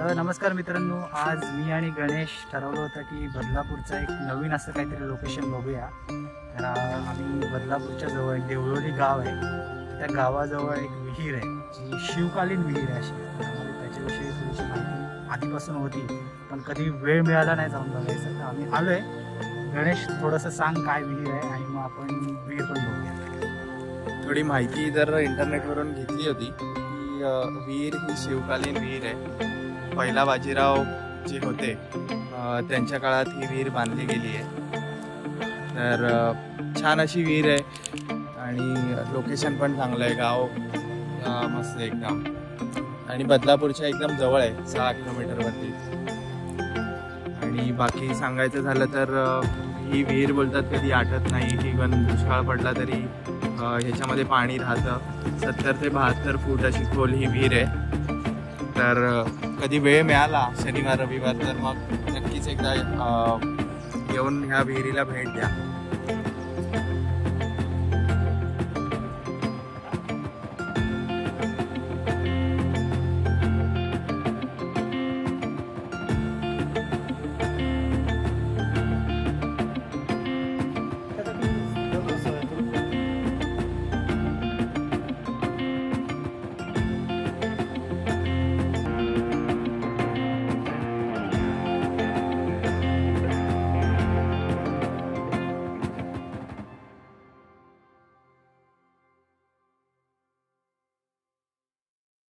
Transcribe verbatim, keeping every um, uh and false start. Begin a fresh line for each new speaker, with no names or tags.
तर नमस्कार मित्रांनो, आज मी आणि गणेश ठरवलं होतं की बदलापूरचं एक नवीन असं काहीतरी लोकेशन बघूया। तर आम्ही बदलापूरच्या जवळ एक देवलोली गाव आहे, त्या गावाजवळ एक विहीर आहे जी शिवकालीन विहीर आहे अशी। आम्हाला त्याच्याविषयी थोडीशी माहिती आधीपासून होती, पण कधी वेळ मिळाला नाही जाऊन बघायचं। तर आम्ही आलोय। गणेश थोडंसं सांग काय विहीर आहे आणि मग आपण विहीर पण बघूया।
थोडी माहिती जर इंटरनेटवरून घेतली होती की विहीर ही शिवकालीन विहीर आहे। पहिला बाजीराव जे होते त्यांच्या काळात ही विहीर बांधली गेली आहे। तर छान अशी विहीर आहे आणि लोकेशन पण चांगलं आहे, गाव मस्त एकदम, आणि बदलापूरच्या एकदम जवळ आहे, सहा किलोमीटरवरती। आणि बाकी सांगायचं झालं तर ही विहीर बोलतात कधी आटत नाही, इव्हन दुष्काळ पडला तरी ह्याच्यामध्ये पाणी राहतं। सत्तर ते बहात्तर फूट अशी खोल ही विहीर आहे। तर कधी वेळ मिळाला शनिवार रविवार तर मग नक्कीच एकदा येऊन ह्या विहिरीला भेट द्या।